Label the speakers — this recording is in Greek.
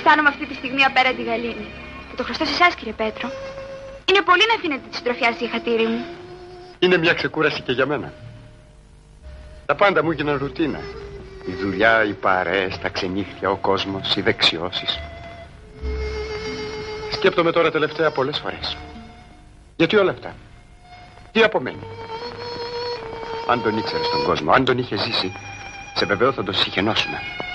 Speaker 1: αισθάνομαι αυτή τη στιγμή απέραντη γαλήνη. Και το χρωστώ σε εσάς, κύριε Πέτρο. Είναι πολύ να αφήνετε τη συντροφιά στη χατήρι μου.
Speaker 2: Είναι μια ξεκούραση και για μένα. Τα πάντα μου έγιναν ρουτίνα. Η δουλειά, οι παρέες, τα ξενύχτια, ο κόσμος, οι δεξιώσεις. Σκέπτομαι τώρα τελευταία πολλές φορές. Γιατί όλα αυτά? Τι απομένει? Αν τον ήξερες τον κόσμο, αν τον είχε ζήσει, σε βεβαίω θα τον συγχαινώσουμε.